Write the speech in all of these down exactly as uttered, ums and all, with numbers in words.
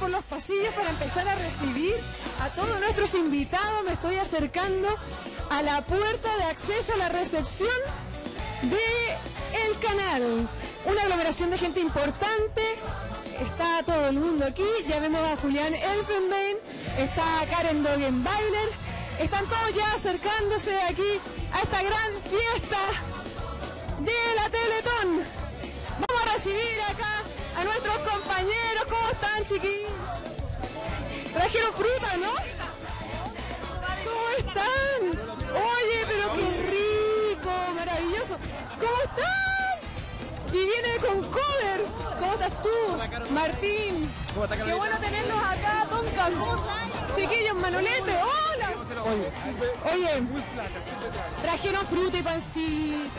por los pasillos para empezar a recibir a todos nuestros invitados. Me estoy acercando a la puerta de acceso a la recepción de El Canal. Una aglomeración de gente importante. Está todo el mundo aquí. Ya vemos a Julián Elfenbein, está Karen Dogenbailer. Están todos ya acercándose aquí a esta gran fiesta de la Teletón. Vamos a recibir acá a nuestros compañeros. ¿Cómo están, chiquillos? Trajeron fruta, ¿no? ¿Cómo están? Oye, pero qué rico, maravilloso. ¿Cómo están? Y viene con cover. ¿Cómo estás tú, Martín? Qué bueno tenerlos acá, Tonka. Chiquillos, Manolete, hola. Oye, trajeron fruta y pancito.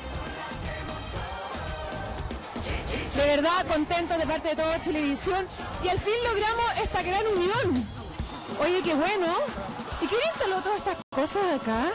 De verdad, contentos de parte de toda Televisión. Y al fin logramos esta gran unión. Oye, qué bueno. ¿Y quién instaló todas estas cosas acá?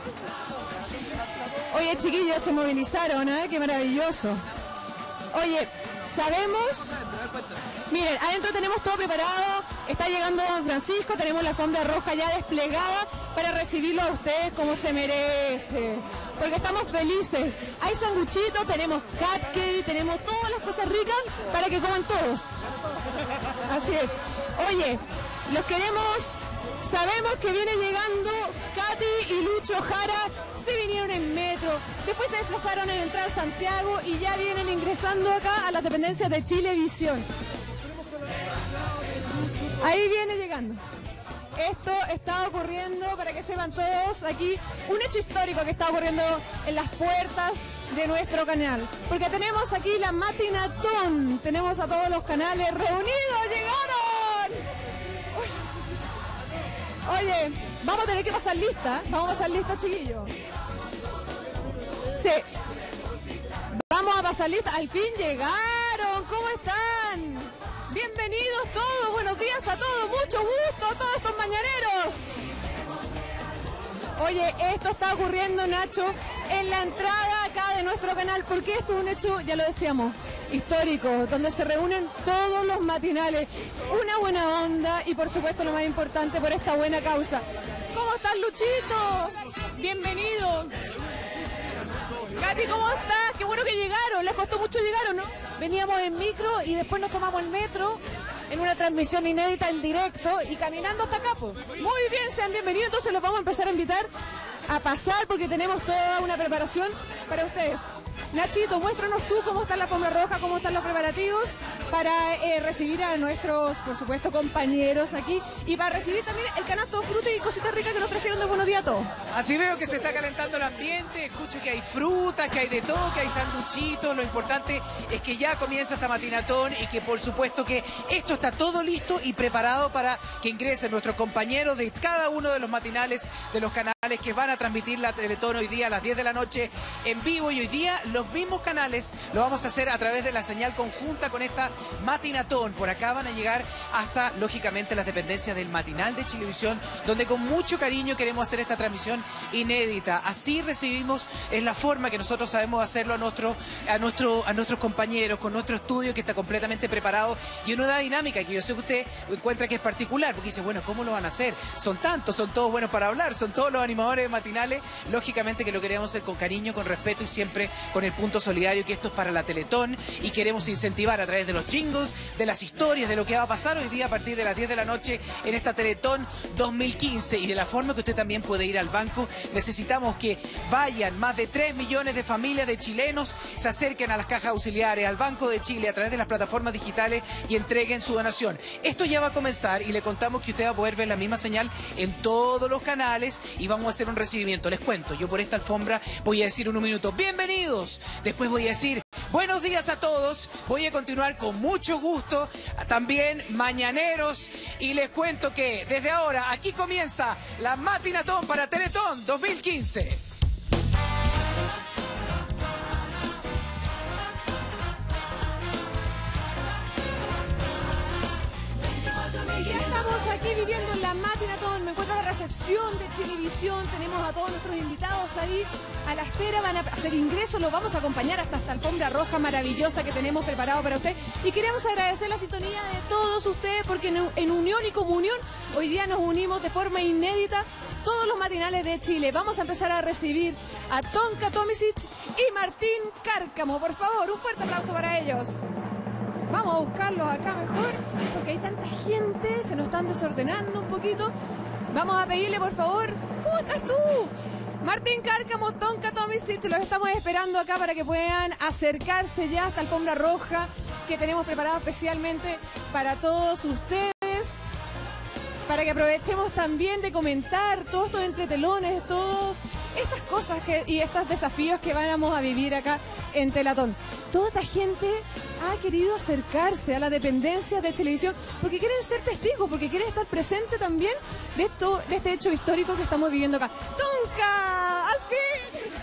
Oye, chiquillos, se movilizaron, ¿eh? Qué maravilloso. Oye, sabemos... Miren, adentro tenemos todo preparado. Está llegando Don Francisco. Tenemos la alfombra roja ya desplegada para recibirlo a ustedes como se merece. Porque estamos felices. Hay sanguchitos, tenemos cupcake, tenemos todas las cosas ricas para que coman todos. Así es. Oye, los queremos... Sabemos que viene llegando Katy y Lucho Jara, se vinieron en metro, después se desplazaron en Entrar Santiago y ya vienen ingresando acá a las dependencias de Chilevisión. Ahí viene llegando. Esto está ocurriendo, para que sepan todos aquí, un hecho histórico que está ocurriendo en las puertas de nuestro canal. Porque tenemos aquí la Matinatón, tenemos a todos los canales reunidos, ¡llegaron! Oye, vamos a tener que pasar lista, vamos a pasar lista, chiquillos. Sí. Vamos a pasar lista, al fin llegaron, ¿cómo están? Bienvenidos todos, buenos días a todos, mucho gusto a todos estos mañaneros. Oye, esto está ocurriendo, Nacho, en la entrada acá de nuestro canal, porque esto es un hecho, ya lo decíamos, histórico, donde se reúnen todos los matinales, una buena onda y por supuesto lo más importante, por esta buena causa. ¿Cómo estás, Luchito? Bienvenido. Katy, ¿cómo estás? Qué bueno que llegaron, les costó mucho llegar, ¿o no? Veníamos en micro y después nos tomamos el metro en una transmisión inédita en directo y caminando hasta acá, pues. Muy bien, sean bienvenidos, entonces los vamos a empezar a invitar a pasar porque tenemos toda una preparación para ustedes. Nachito, muéstranos tú cómo está la alfombra roja, cómo están los preparativos para eh, recibir a nuestros, por supuesto, compañeros aquí y para recibir también el canasto de fruta y cositas ricas que nos trajeron de Buenos Días a Todos. Así veo que se está calentando el ambiente, escucho que hay fruta, que hay de todo, que hay sanduchitos. Lo importante es que ya comienza esta matinatón y que por supuesto que esto está todo listo y preparado para que ingresen nuestros compañeros de cada uno de los matinales de los canales que van a transmitir la Teletón hoy día a las diez de la noche en vivo, y hoy día los mismos canales lo vamos a hacer a través de la señal conjunta con esta matinatón. Por acá van a llegar hasta, lógicamente, las dependencias del matinal de Chilevisión, donde con mucho cariño queremos hacer esta transmisión inédita. Así recibimos, en la forma que nosotros sabemos hacerlo a, nuestro, a, nuestro, a nuestros compañeros, con nuestro estudio que está completamente preparado y una dinámica que yo sé que usted encuentra que es particular, porque dice, bueno, ¿cómo lo van a hacer? Son tantos, son todos buenos para hablar, son todos los animadores matinales. Lógicamente que lo queremos hacer con cariño, con respeto y siempre con el punto solidario, que esto es para la Teletón, y queremos incentivar a través de los jingles, de las historias, de lo que va a pasar hoy día a partir de las diez de la noche en esta Teletón dos mil quince, y de la forma que usted también puede ir al banco. Necesitamos que vayan más de tres millones de familias de chilenos, se acerquen a las cajas auxiliares, al Banco de Chile, a través de las plataformas digitales y entreguen su donación. Esto ya va a comenzar y le contamos que usted va a poder ver la misma señal en todos los canales y vamos a hacer un recibimiento. Les cuento, yo por esta alfombra voy a decir en un minuto, bienvenidos. Después voy a decir, buenos días a todos. Voy a continuar con mucho gusto, también mañaneros. Y les cuento que desde ahora aquí comienza la Matinatón para Teletón dos mil quince. Ya estamos aquí aquí viviendo la Matinatón. Me encuentro en la recepción de Chilevisión. Tenemos a todos nuestros invitados ahí a la espera. Van a hacer ingreso. Los vamos a acompañar hasta esta alfombra roja maravillosa que tenemos preparado para usted. Y queremos agradecer la sintonía de todos ustedes porque en, en unión y comunión hoy día nos unimos de forma inédita todos los matinales de Chile. Vamos a empezar a recibir a Tonka Tomisic y Martín Cárcamo. Por favor, un fuerte aplauso para ellos. Vamos a buscarlos acá mejor, porque hay tanta gente, se nos están desordenando un poquito. Vamos a pedirle, por favor, ¿cómo estás tú? Martín Cárcamo, Tonka Tomisic, los estamos esperando acá para que puedan acercarse ya a esta alfombra roja que tenemos preparada especialmente para todos ustedes, para que aprovechemos también de comentar todos estos entretelones, todas estas cosas que, y estos desafíos que vamos a vivir acá en Teletón. Toda esta gente ha querido acercarse a la dependencia de Chilevisión porque quieren ser testigos, porque quieren estar presentes también de, esto, de este hecho histórico que estamos viviendo acá. ¡Tonka! ¡Al fin!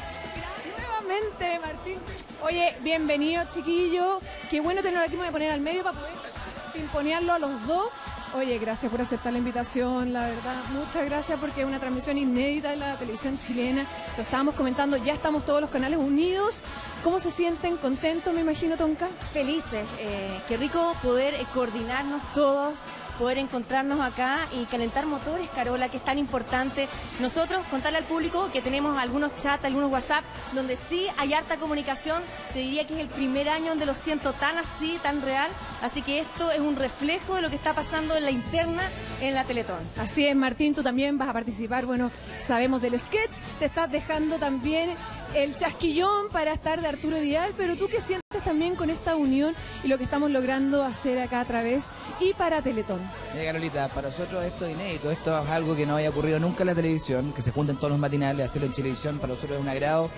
Nuevamente, Martín. Oye, bienvenido, chiquillo. Qué bueno tenerlo aquí. Me voy a poner al medio para poder pimponearlo a los dos. Oye, gracias por aceptar la invitación, la verdad, muchas gracias porque es una transmisión inédita de la televisión chilena, lo estábamos comentando, ya estamos todos los canales unidos. ¿Cómo se sienten? ¿Contentos, me imagino, Tonka? Felices, eh, qué rico poder eh, coordinarnos todos, poder encontrarnos acá y calentar motores, Carola, que es tan importante. Nosotros, contarle al público que tenemos algunos chats, algunos WhatsApp, donde sí hay harta comunicación. Te diría que es el primer año donde lo siento tan así, tan real. Así que esto es un reflejo de lo que está pasando en la interna en la Teletón. Así es, Martín, tú también vas a participar. Bueno, sabemos del sketch, te estás dejando también el chasquillón para estar de Arturo Vidal, pero tú qué sientes también con esta unión y lo que estamos logrando hacer acá a través y para Teletón. Mira, Carolita, para nosotros esto es inédito, esto es algo que no había ocurrido nunca en la televisión, que se junten todos los matinales, hacerlo en Chilevisión, para nosotros es un agrado.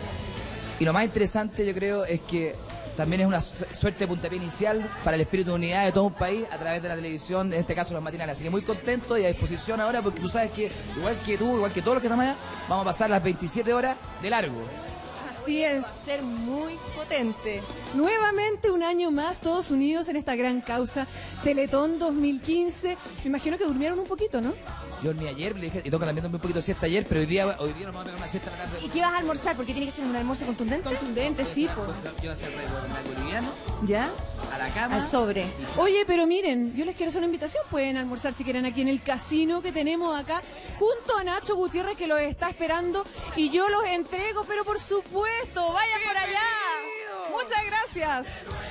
Y lo más interesante, yo creo, es que también es una suerte de puntapié inicial para el espíritu de unidad de todo un país a través de la televisión, en este caso los matinales. Así que muy contento y a disposición ahora, porque tú sabes que, igual que tú, igual que todos los que estamos allá, vamos a pasar las veintisiete horas de largo. Así es. Va a ser muy potente. Nuevamente un año más, todos unidos en esta gran causa, Teletón dos mil quince. Me imagino que durmieron un poquito, ¿no? Yo dormí ayer, le dije, y toca también dormir un poquito de siesta ayer, pero hoy día, hoy día nos vamos a pegar una siesta a la tarde. ¿Y qué vas a almorzar? Porque tiene que ser un almuerzo contundente. Contundente, sí, po. Yo voy a hacer algo boliviano, ¿Ya? a la cama. Al sobre. Oye, pero miren, yo les quiero hacer una invitación. Pueden almorzar si quieren aquí en el casino que tenemos acá, junto a Nacho Gutiérrez que los está esperando y yo los entrego, pero por supuesto, vayan por allá. Muchas gracias.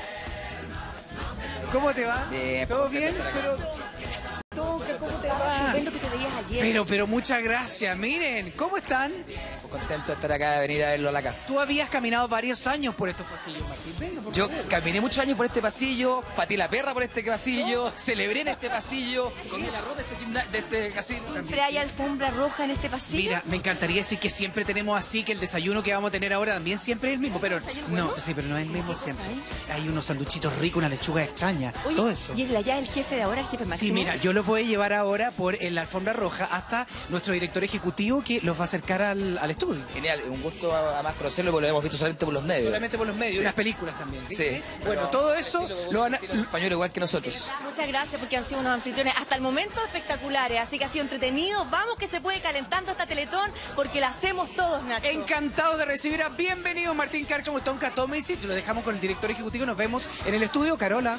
¿Cómo te va? Bien, ¿Todo pues, bien? perfecto. Pero... Tonka, ¿cómo te va? Evento que te veías ayer. Pero, pero muchas gracias. Miren, ¿cómo están? Contento de estar acá, de venir a verlo a la casa. Tú habías caminado varios años por estos pasillos, Martín. Venga, por Yo favor. caminé muchos años por este pasillo, patí la perra por este pasillo, celebré en este pasillo, comí el arroz de este, gimna- de este casino. ¿Siempre hay alfombra roja en este pasillo? Mira, me encantaría decir que siempre tenemos así, que el desayuno que vamos a tener ahora también siempre es el mismo, pero no, sí, pero no es el mismo siempre. Hay unos sanduchitos ricos, una lechuga extraña, Oye, todo eso. ¿y es la ya el jefe de ahora, el jefe máximo? Sí, mira, yo los voy a llevar ahora por en la alfombra roja hasta nuestro director ejecutivo que los va a acercar al, al estudio. Genial, un gusto a, a más conocerlo porque lo hemos visto solamente por los medios. Solamente por los medios, Sí. unas películas también. ¿viste? Sí. Bueno, todo eso lo van a... Los españoles igual que nosotros. Muchas gracias porque han sido unos anfitriones hasta el momento espectaculares, así que ha sido entretenido. Vamos que se puede calentando esta Teletón porque la hacemos todos, Nacho. Encantado de recibir a bienvenido Martín Cárcamo y Tonka Tomisic. Lo dejamos con el director ejecutivo. Nos vemos en el estudio. Carola.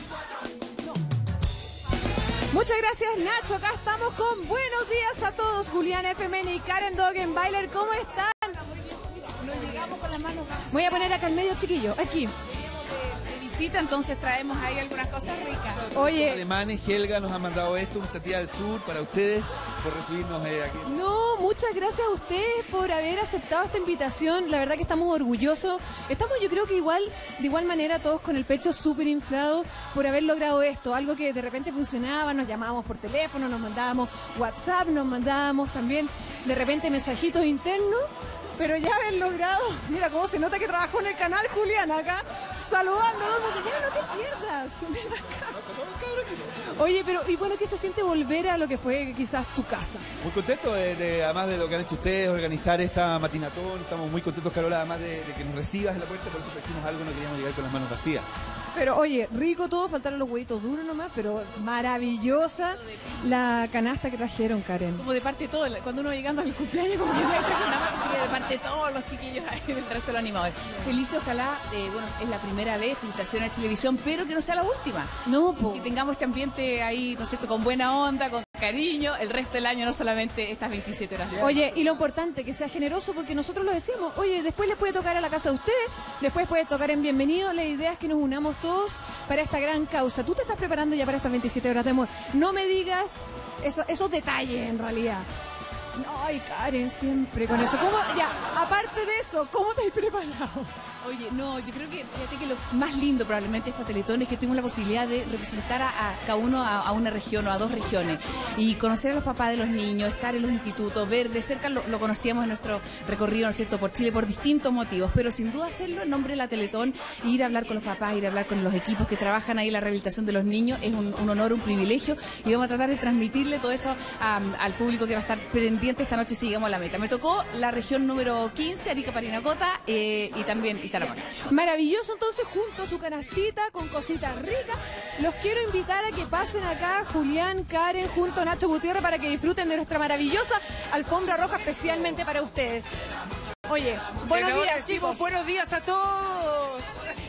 Muchas gracias, Nacho. Acá estamos con buenos días a todos. Julián F M N y Karen Dogenbailer, ¿cómo están? Voy a poner acá en medio, chiquillo. Aquí. Visita, entonces traemos ahí algunas cosas ricas. Oye, Alemanes, Helga nos ha mandado esto, un tía del sur para ustedes, por recibirnos eh, aquí. no, muchas gracias a ustedes por haber aceptado esta invitación. La verdad que estamos orgullosos. Estamos, yo creo que igual, de igual manera, todos con el pecho súper inflado por haber logrado esto. Algo que de repente funcionaba, nos llamábamos por teléfono, nos mandábamos WhatsApp, nos mandábamos también de repente mensajitos internos. Pero ya haber logrado, mira cómo se nota que trabajó en el canal Julián acá, saludando a todo el mundo. Ya no te pierdas, ven acá. Oye, pero y bueno, ¿qué se siente volver a lo que fue quizás tu casa? Muy contento, de, de, además de lo que han hecho ustedes, organizar esta matinatón. Estamos muy contentos, Carola, además de, de que nos recibas en la puerta, por eso trajimos algo, no queríamos llegar con las manos vacías. Pero oye, rico todo, faltaron los huevitos duros nomás, pero maravillosa la canasta que trajeron, Karen. Como de parte de todo, cuando uno va llegando al cumpleaños, como que no hay una mano, sigue de parte de todos los chiquillos ahí del resto de los animadores. Felices, ojalá, eh, bueno, es la primera vez, felicitaciones a Televisión, pero que no sea la última. No, po. Que tengamos este ambiente ahí, ¿no es cierto?, con buena onda, con cariño, el resto del año, no solamente estas veintisiete horas. Oye, y lo importante, que sea generoso, porque nosotros lo decimos, oye, después les puede tocar a la casa de ustedes, después puede tocar en Bienvenido, la idea es que nos unamos todos para esta gran causa. Tú te estás preparando ya para estas veintisiete horas de amor. No me digas eso- esos detalles, en realidad. No, ay, Karen, siempre con eso. ¿Cómo, ya, aparte de eso, ¿cómo te has preparado? Oye, no, yo creo que, fíjate que lo más lindo probablemente de esta Teletón es que tuvimos la posibilidad de representar a, a cada uno a, a una región o a dos regiones y conocer a los papás de los niños, estar en los institutos, ver de cerca, lo, lo conocíamos en nuestro recorrido, ¿no es cierto?, por Chile por distintos motivos, pero sin duda hacerlo en nombre de la Teletón, ir a hablar con los papás, ir a hablar con los equipos que trabajan ahí en la rehabilitación de los niños, es un, un honor, un privilegio y vamos a tratar de transmitirle todo eso a, al público que va a estar pendiente esta noche si llegamos a la meta. Me tocó la región número quince, Arica, Parinacota eh, y también Tarapacá. Maravilloso, entonces, junto a su canastita con cositas ricas, los quiero invitar a que pasen acá, Julián, Karen, junto a Nacho Gutiérrez, para que disfruten de nuestra maravillosa alfombra roja especialmente para ustedes. Oye, buenos Pero días, decimos chicos. buenos días a todos.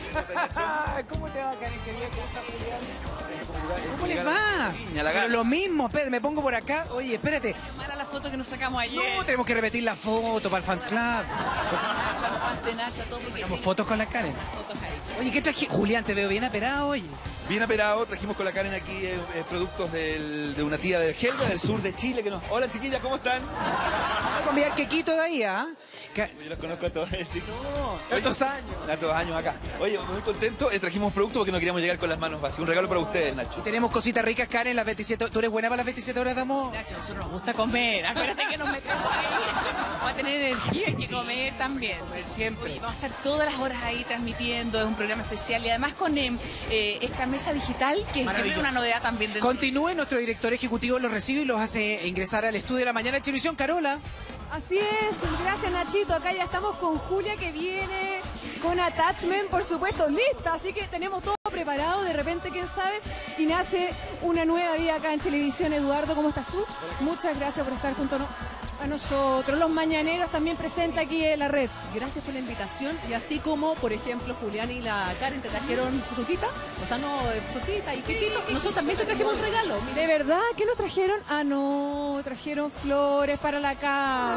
¿Cómo te va, Karen? Querida? ¿Cómo está, Julián? ¿Cómo les va? Pero lo mismo, espérate, me pongo por acá. Oye, espérate. Mala la foto que nos sacamos ayer. No, tenemos que repetir la foto para el Fans Club. Nacho, a los fans de Nacho, a todos porque Sacamos fotos con la Karen. fotos ahí. Oye, ¿qué traje? Julián, te veo bien aperado hoy. Bien aperado, trajimos con la Karen aquí eh, eh, productos del- de una tía de Helga, del sur de Chile. Que nos... Hola chiquillas, ¿cómo están? Vamos a cambiar quequito de ahí, ¿ah? Ca- Yo los conozco a todos, eh, chicos. ¿Cuántos años? Tantos años acá. Oye, muy contento, eh, trajimos productos porque no queríamos llegar con las manos vacías. Un regalo para ustedes, Nacho. Tenemos cositas ricas, Karen, las veintisiete. ¿Tú eres buena para las veintisiete horas de amor? Nacho, a nosotros nos gusta comer. Acuérdate que nos metemos ahí. Vamos a tener energía y que comer también. Comer siempre. Oye, vamos a estar todas las horas ahí transmitiendo. Es un programa especial y además con eh, eh, esta mesa digital que es Maravilloso. una novedad también. De... Continúe, nuestro director ejecutivo los recibe y los hace ingresar al estudio de la mañana de Televisión. Carola. Así es, gracias Nachito. Acá ya estamos con Julia, que viene con Attachment, por supuesto, lista. Así que tenemos todo preparado, de repente, quién sabe, y nace una nueva vida acá en Televisión. Eduardo, ¿cómo estás tú? Muchas gracias por estar junto a, no- a nosotros. Los mañaneros también presenta aquí en la red. Gracias por la invitación y así como, por ejemplo, Julián y la Karen te trajeron frutita, o sea, no, eh, frutita y quequito, nosotros también te trajimos un regalo. Mira. ¿De verdad? ¿Qué nos trajeron? Ah, no, trajeron flores para la casa.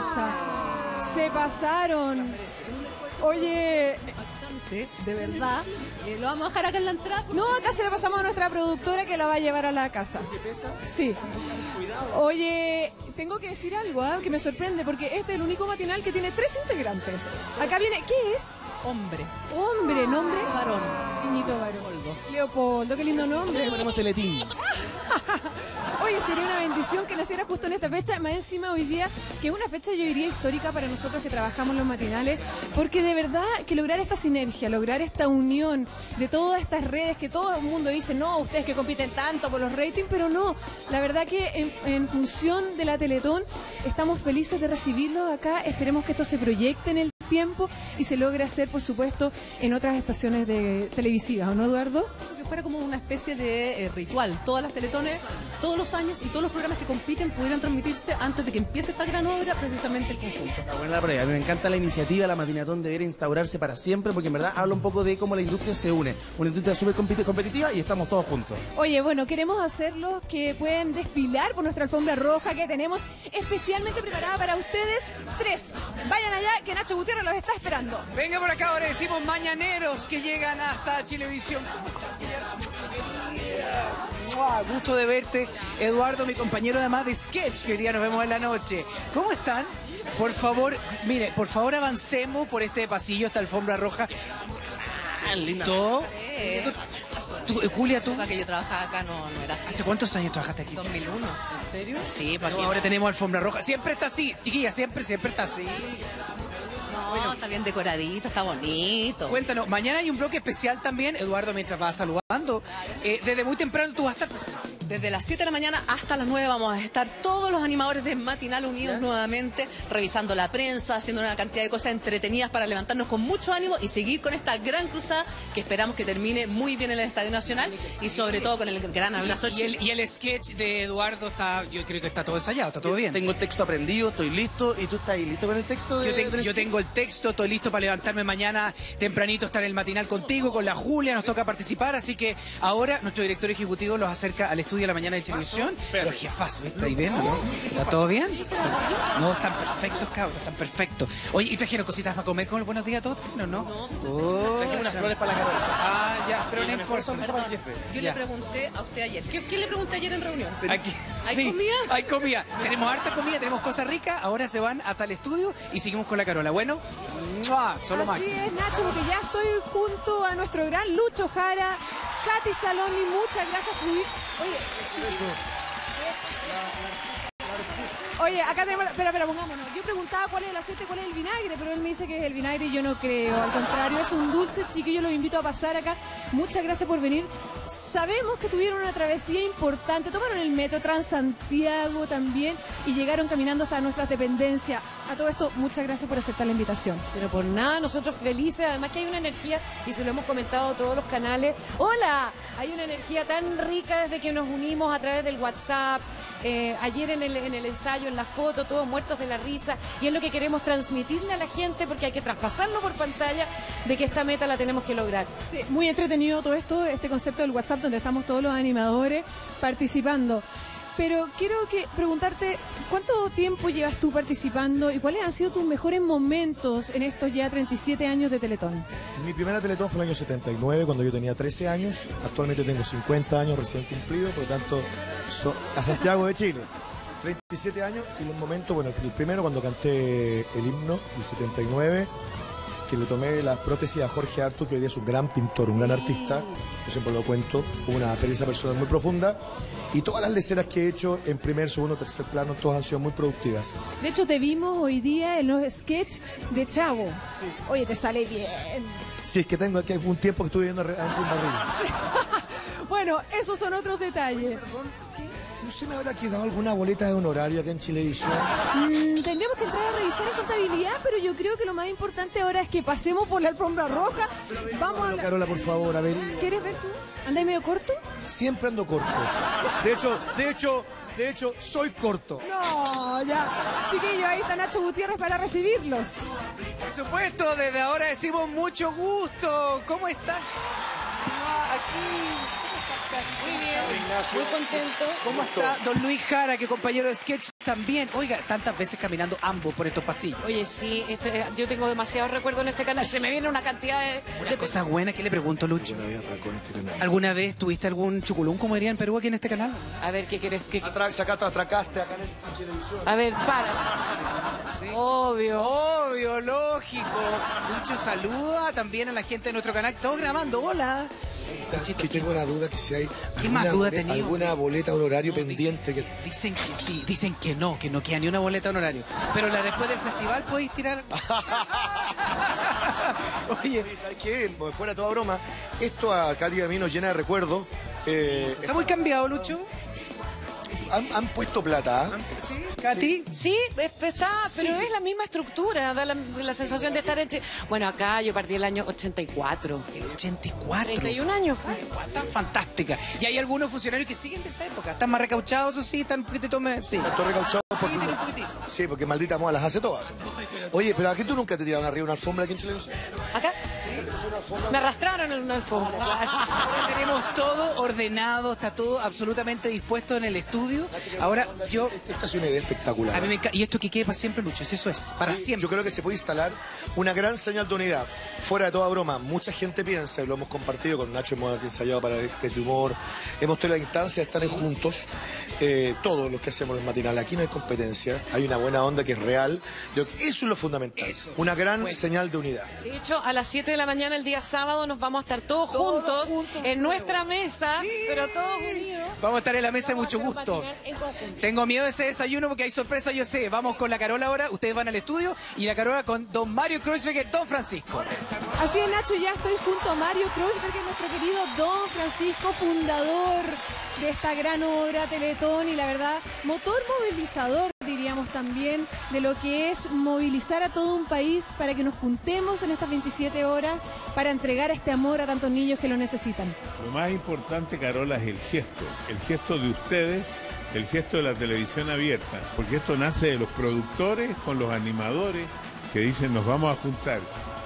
Se pasaron. Oye, Bastante, de verdad. Eh, lo vamos a dejar acá en la entrada. no, acá se le pasamos a nuestra productora que la va a llevar a la casa. Sí. Oye, tengo que decir algo, ¿ah? Que me sorprende, porque este es el único matinal que tiene tres integrantes. Acá viene, ¿qué es? Hombre, Hombre, nombre. varón, Niñito varón. Leopoldo. Leopoldo, qué lindo nombre. Ponemos Teletín. Oye, sería una bendición que naciera justo en esta fecha, más encima hoy día, que es una fecha, yo diría, histórica para nosotros que trabajamos los matinales, porque de verdad que lograr esta sinergia, lograr esta unión de todas estas redes, que todo el mundo dice, no, ustedes que compiten tanto por los ratings, pero no, la verdad que en, en función de la Teletón estamos felices de recibirlos acá, esperemos que esto se proyecte en el tiempo y se logre hacer, por supuesto, en otras estaciones de televisivas, ¿o no, Eduardo? Que fuera como una especie de eh, ritual. Todas las teletones, todos los años y todos los programas que compiten pudieran transmitirse antes de que empiece esta gran obra, precisamente en conjunto. Está buena la prueba. A mí me encanta la iniciativa, la matinatón debería instaurarse para siempre, porque en verdad habla un poco de cómo la industria se une. Una industria súper competi- competitiva y estamos todos juntos. Oye, bueno, queremos hacerlos que puedan desfilar por nuestra alfombra roja que tenemos especialmente preparada para ustedes tres. Vayan allá, que Nacho Gutiérrez los está esperando. Venga por acá, ahora decimos mañaneros que llegan hasta Chilevisión. Mua, gusto de verte, Eduardo, mi compañero además de sketch, que hoy día nos vemos en la noche. ¿Cómo están? Por favor, mire, por favor avancemos por este pasillo, esta alfombra roja. ¿Todo? ¿Tú, eh, Julia, tú? La que yo trabajaba acá no, no era así. ¿Hace cuántos años trabajaste aquí? dos mil uno. ¿En serio? Sí, para No, ahora tenemos alfombra roja. Siempre está así, chiquilla, siempre, siempre está así. No, está bien decoradito, está bonito. Cuéntanos, mañana hay un bloque especial también, Eduardo, mientras vas saludando. Eh, desde muy temprano tú vas a estar presente. Desde las siete de la mañana hasta las nueve vamos a estar todos los animadores de Matinal unidos nuevamente, revisando la prensa, haciendo una cantidad de cosas entretenidas para levantarnos con mucho ánimo y seguir con esta gran cruzada que esperamos que termine muy bien en el Estadio Nacional y sobre todo con el gran abrazo. Y el, y el sketch de Eduardo está, yo creo que está todo ensayado, está todo bien. Tengo el texto aprendido, estoy listo. ¿Y tú estás ahí listo con el texto? De, Yo, tengo, del yo sketch? tengo el texto, estoy listo para levantarme mañana tempranito, estar en el matinal contigo, con la Julia, nos toca participar, así que ahora nuestro director ejecutivo los acerca al estudio de la mañana de televisión. Pero jefazo, ¿viste? Ahí ven, ¿no? ¿Está todo bien? No, están perfectos, cabros, están perfectos. Oye, ¿y trajeron cositas para comer con los buenos días a todos? ¿No? ¿No? Oh, Trajimos unas flores para la Carola. Ah, ya, pero no importa. Yo Ya. le pregunté a usted ayer. ¿Qué, qué le pregunté ayer en reunión? Aquí, ¿Hay sí, comida? Hay comida. Tenemos harta comida, tenemos cosas ricas. Ahora se van hasta el estudio y seguimos con la Carola. Bueno, ¡mua! Solo Así máximo. es, Nacho, porque ya estoy junto a nuestro gran Lucho Jara, Katy Saloni, muchas gracias. Subir. Oye, Oye, acá tenemos... Espera, espera, pongámonos. Yo preguntaba cuál es el aceite, cuál es el vinagre, pero él me dice que es el vinagre y yo no creo. Al contrario, es un dulce, chiquillo, los invito a pasar acá. Muchas gracias por venir. Sabemos que tuvieron una travesía importante. Tomaron el metro Transantiago también y llegaron caminando hasta nuestras dependencias. A todo esto, muchas gracias por aceptar la invitación. Pero por nada, nosotros felices, además que hay una energía, y se lo hemos comentado a todos los canales. ¡Hola! Hay una energía tan rica desde que nos unimos a través del WhatsApp, eh, ayer en el, en el ensayo, en la foto, todos muertos de la risa, y es lo que queremos transmitirle a la gente, porque hay que traspasarlo por pantalla, de que esta meta la tenemos que lograr. Sí, muy entretenido todo esto, este concepto del WhatsApp donde estamos todos los animadores participando. Pero quiero que preguntarte, ¿cuánto tiempo llevas tú participando y cuáles han sido tus mejores momentos en estos ya treinta y siete años de Teletón? Mi primera Teletón fue en el año setenta y nueve, cuando yo tenía trece años. Actualmente tengo cincuenta años recién cumplidos, por lo tanto, so- a Santiago de Chile. treinta y siete años y los momentos, bueno, el primero cuando canté el himno, el setenta y nueve, que le tomé las prótesis a Jorge Arto, que hoy día es un gran pintor, un gran artista, yo siempre lo cuento, una experiencia personal muy profunda, y todas las leceras que he hecho en primer, segundo, tercer plano, todas han sido muy productivas. De hecho, te vimos hoy día en los sketches de Chavo. Oye, te sale bien. Sí, es que tengo aquí un tiempo que estuve viendo a Angie en Barriga. Bueno, esos son otros detalles. ¿No se me habrá quedado alguna boleta de honorario acá en Chilevisión? Mm, tendremos que entrar a revisar en contabilidad, pero yo creo que lo más importante ahora es que pasemos por la alfombra roja. Vamos a Bueno, hablar- Carola, por favor, a ver. ¿Quieres ver tú? ¿Andáis medio corto? Siempre ando corto. De hecho, de hecho, de hecho, soy corto. No, ya. Chiquillos, ahí está Nacho Gutiérrez para recibirlos. Por supuesto, desde ahora decimos mucho gusto. ¿Cómo están? Ah, aquí. Muy bien, muy contento. ¿Cómo está don Luis Jara, que compañero de sketch también? Oiga, tantas veces caminando ambos por estos pasillos. Oye, sí, este, yo tengo demasiados recuerdos en este canal. Se me viene una cantidad de... Una de- cosa buena que le pregunto, Lucho. Había atracón en este canal. ¿Alguna vez tuviste algún chuculún, como dirían en Perú, aquí en este canal? A ver, ¿qué quieres? ¿Qué... Atra sacaste, atracaste acá en el Chilevisión. A ver, para. Obvio. Obvio, lógico. Lucho saluda también a la gente de nuestro canal. Todos grabando, hola. Que tengo la duda que si hay ¿Qué más duda bole- tenía? alguna boleta honorario No, pendiente. Que... Dicen que sí, dicen que no, que no queda ni una boleta de honorario. Pero la después del festival podéis tirar. Oye, ¿Sabes qué? Fuera toda broma, esto a Katy y a mí nos llena de recuerdos. Eh, ¿está muy cambiado, Lucho? han, han puesto plata, ¿ah? ¿Sí? ¿Katy? Sí, es- está, pero es la misma estructura, da la, la sensación de estar en... Chi- Bueno, acá yo partí el año ochenta y cuatro. El ochenta y cuatro. treinta y un años. Está fantástica. Y hay algunos funcionarios que siguen de esa época. Están más recauchados, eso sí, están un poquitito más... Sí. Tanto recauchado Sí, porque- tiene un poquitito. Sí, porque maldita moda las hace todas. Oye, pero ¿a qué tú nunca te tiraron arriba una alfombra aquí en Chilevisión? ¿Acá? Me arrastraron en una alfombra. claro. Ahora tenemos todo ordenado, está todo absolutamente dispuesto en el estudio. Ahora yo... Esta es una idea espectacular. A mí me encanta. Y esto que quede para siempre, Lucho, eso es, para Sí, siempre. Yo creo que se puede instalar una gran señal de unidad. Fuera de toda broma, mucha gente piensa, y lo hemos compartido con Nacho, hemos ensayado para el sketch de humor, hemos tenido la instancia de estar en juntos, eh, todos los que hacemos el matinal. Aquí no hay competencia, hay una buena onda que es real. Yo- Eso es lo fundamental, una gran señal de unidad. De hecho, a las siete de la mañana el día sábado nos vamos a estar todos, Todos juntos, juntos, en nuevo. nuestra mesa, Sí. pero todos unidos. Vamos a estar en la mesa de Vamos a mucho hacer un gusto. matinal en conjunto. Tengo miedo de ese desayuno porque hay sorpresa, yo sé. Vamos con la Carola ahora, ustedes van al estudio y la Carola con don Mario Kreuzberger, don Francisco. Así es, Nacho, ya estoy junto a Mario Kreuzberger, nuestro querido don Francisco, fundador de esta gran obra Teletón y la verdad, motor movilizador, diríamos también, de lo que es movilizar a todo un país para que nos juntemos en estas veintisiete horas para entregar este amor a tantos niños que lo necesitan. Lo más importante, Carola, es el gesto, el gesto de ustedes, el gesto de la televisión abierta, porque esto nace de los productores con los animadores que dicen nos vamos a juntar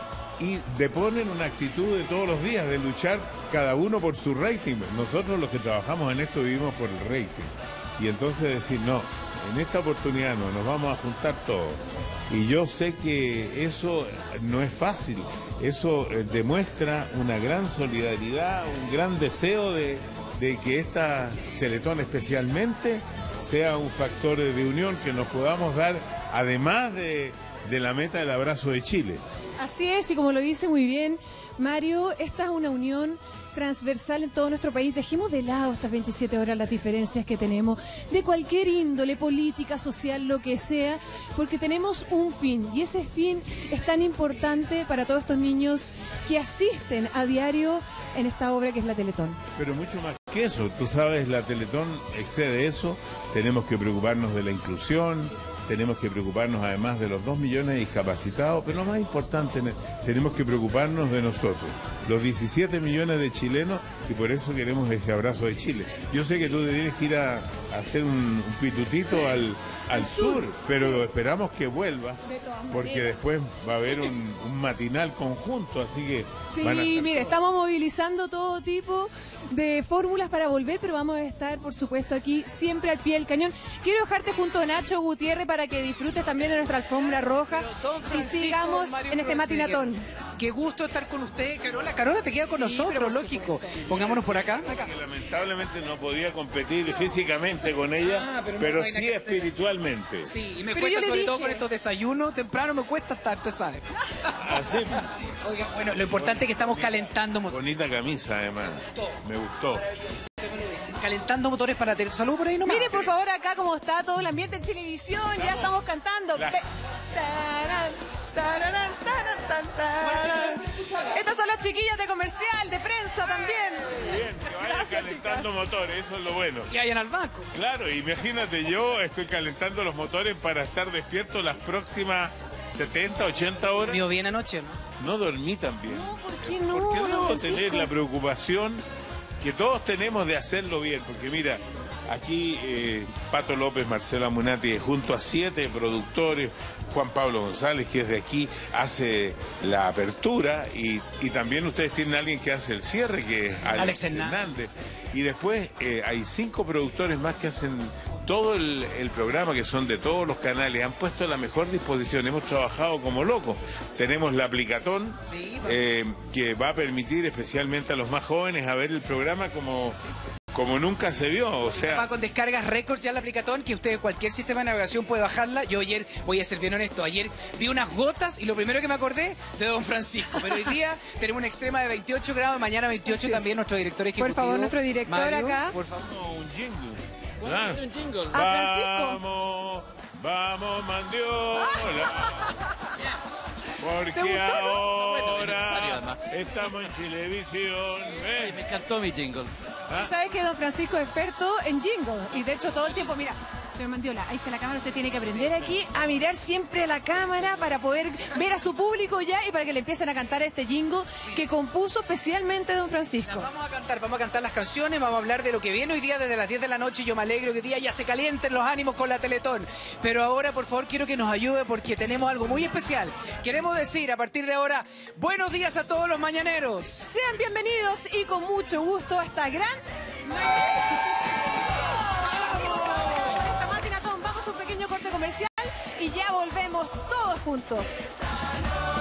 y deponen una actitud de todos los días de luchar cada uno por su rating. Nosotros los que trabajamos en esto vivimos por el rating y entonces decir no, en esta oportunidad no, nos vamos a juntar todos. Y yo sé que eso no es fácil, eso eh, demuestra una gran solidaridad, un gran deseo de, de que esta Teletón especialmente sea un factor de unión que nos podamos dar, además de, de la meta del abrazo de Chile. Así es, y como lo dice muy bien Mario, esta es una unión transversal en todo nuestro país. Dejemos de lado estas veintisiete horas las diferencias que tenemos de cualquier índole, política, social, lo que sea, porque tenemos un fin y ese fin es tan importante para todos estos niños que asisten a diario en esta obra que es la Teletón. Pero mucho más que eso, tú sabes, la Teletón excede eso, tenemos que preocuparnos de la inclusión, tenemos que preocuparnos además de los dos millones de discapacitados, pero lo más importante, tenemos que preocuparnos de nosotros, los diecisiete millones de chilenos, y por eso queremos ese abrazo de Chile. Yo sé que tú te tienes que ir a, a hacer un, un pitutito al, al sur, sur, pero sí, esperamos que vuelva, porque después va a haber un, un matinal conjunto, así que... Sí, mire, estamos movilizando todo tipo de fórmulas para volver, pero vamos a estar, por supuesto, aquí siempre al pie del cañón. Quiero dejarte junto a Nacho Gutiérrez para que disfrutes también de nuestra alfombra roja y sigamos Mario en este matinatón. Qué gusto estar con usted, Carola. Carola, te queda con sí, nosotros, lógico. Pongámonos por acá. acá. Lamentablemente no podía competir físicamente con ella, ah, pero, no, pero no sí espiritualmente. Sí, y me pero cuesta sobre dije... todo con estos desayunos, temprano me cuesta estar, te sabes. Así. Oiga, bueno, lo importante es que estamos calentando motores. Bonita camisa, además. Me gustó. Calentando motores para tener salud por ahí nomás. Mire, por favor, acá cómo está todo el ambiente en Chilevisión. Estamos, ya estamos cantando. La... Tarán, tarán, tarán, tarán, tarán. Estas son las chiquillas de comercial, de prensa también. Bien, que vayan Gracias, calentando chicas. Motores, eso es lo bueno. Y vayan al banco. Claro, imagínate, yo estoy calentando los motores para estar despierto las próximas setenta, ochenta horas. Mío bien anoche, ¿no? No dormí tan bien. No, ¿por qué no? Porque debo Francisco? tener la preocupación que todos tenemos de hacerlo bien, porque mira, aquí eh, Pato López, Marcela Munati, junto a siete productores, Juan Pablo González, que es de aquí, hace la apertura, y, y también ustedes tienen a alguien que hace el cierre, que es Alex, Alex Hernández. Y después eh, hay cinco productores más que hacen todo el, el programa, que son de todos los canales, han puesto la mejor disposición, hemos trabajado como locos. Tenemos la Aplicatón, sí, eh, que va a permitir especialmente a los más jóvenes a ver el programa como... como nunca se vio, o sea... Va con descargas récords ya la Aplicatón, que usted cualquier sistema de navegación puede bajarla. Yo ayer, voy a ser bien honesto, ayer vi unas gotas y lo primero que me acordé de don Francisco. Pero hoy día tenemos una extrema de veintiocho grados, mañana veintiocho también, nuestro director ejecutivo. Por favor, nuestro director Mario, acá. Por favor. No, un jingle. ¿Ah? Un jingle. A Francisco. Vamos, vamos, mandiola. Porque gustó, ahora no? Bueno, estamos en Chilevisión. ¿eh? Me encantó mi jingle. ¿Ah? Tú sabes que don Francisco es experto en jingle y de hecho todo el tiempo, mira, señor Mandiola, ahí está la cámara, usted tiene que aprender aquí a mirar siempre a la cámara para poder ver a su público ya y para que le empiecen a cantar este jingle que compuso especialmente don Francisco. Las vamos a cantar, vamos a cantar las canciones, vamos a hablar de lo que viene hoy día desde las diez de la noche. Yo me alegro que hoy día ya se calienten los ánimos con la Teletón. Pero ahora, por favor, quiero que nos ayude porque tenemos algo muy especial. Queremos decir a partir de ahora, buenos días a todos los mañaneros. Sean bienvenidos y con mucho gusto a esta gran... esta matinatón, vamos a un pequeño corte comercial y ya volvemos todos juntos.